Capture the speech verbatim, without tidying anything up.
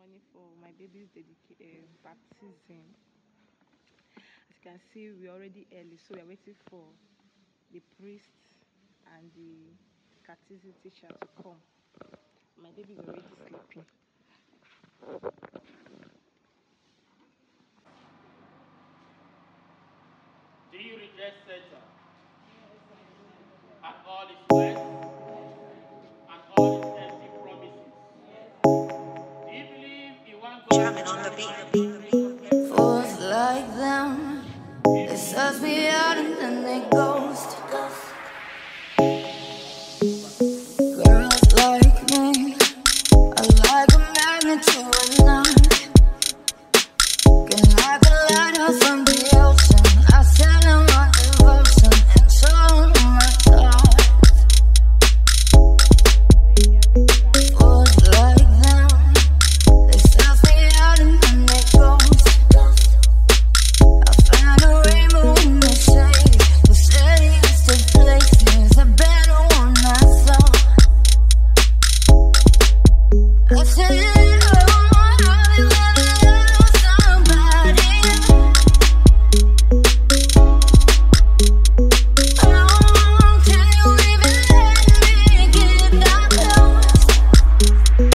morning for my baby's dedication uh, baptism. As you can see, we're already early, so we're waiting for the priest and the catechism teacher to come. My baby's already sleeping. Do you reject Satan and all his works and all his empty promises? Do you believe in one God? On the beat. Fools like them, they suss me out and then they go.